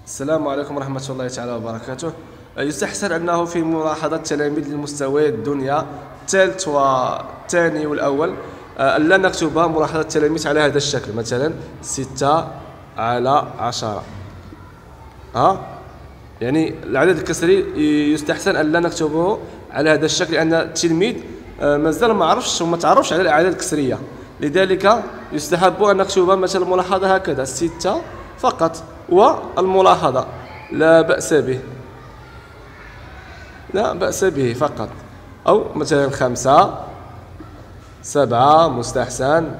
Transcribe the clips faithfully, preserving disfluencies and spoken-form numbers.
السلام عليكم ورحمة الله تعالى وبركاته. يستحسن أنه في ملاحظة تلاميذ للمستويات الدنيا الثالث والثاني والأول ألا نكتب ملاحظة التلاميذ على هذا الشكل، مثلا ستة على عشرة. ها يعني العدد الكسري يستحسن ألا نكتبه على هذا الشكل، لأن التلميذ مازال ما عرفش وما تعرفش على الأعداد الكسرية، لذلك يستحب أن نكتب مثلا الملاحظة هكذا ستة فقط، والملاحظة لا بأس به، لا بأس به فقط، أو مثلا خمسة سبعة مستحسن.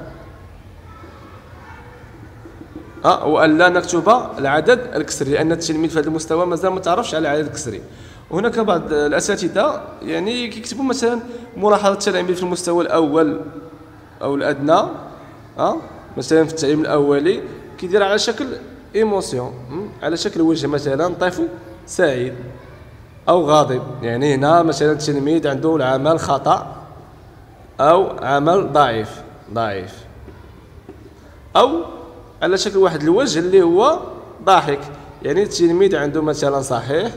أه وألا نكتب العدد الكسري، لأن التلميذ في هذا المستوى مازال ما تعرفش على العدد الكسري. وهناك بعض الأساتذة يعني كيكتبوا مثلا ملاحظة التلاميذ في المستوى الأول أو الأدنى، أه مثلا في التعليم الأولي كيدير على شكل ايموسيون، على شكل وجه مثلا طفل سعيد أو غاضب، يعني هنا مثلا التلميذ عنده العمل خطأ أو عمل ضعيف ضعيف، أو على شكل واحد الوجه اللي هو ضاحك، يعني التلميذ عنده مثلا صحيح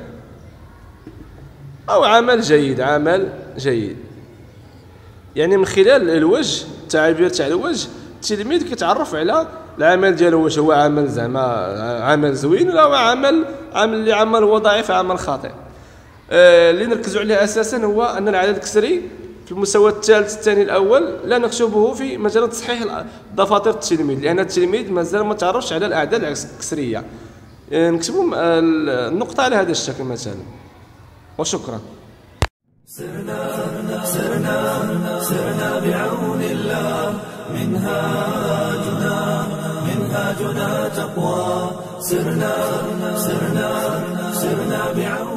أو عمل جيد عمل جيد. يعني من خلال الوجه التعابير تاع الوجه التلميذ كيتعرف على العمل ديالو، واش هو عمل زعما عمل زوين ولا هو عمل عمل اللي عمل هو ضعيف عمل خاطئ. آه اللي نركزوا عليه اساسا هو ان العدد الكسري في المستوى الثالث الثاني الاول لا نكتبه في مجال تصحيح دفاتر التلميذ، لان التلميذ مازال ما تعرفش على الاعداد الكسريه. آه نكتبوا النقطه على هذا الشكل مثلا. وشكرا. سرنا سرنا سرنا بعون الله، منهاجنا منهاجنا تقوى. سرنا سرنا سرنا بعون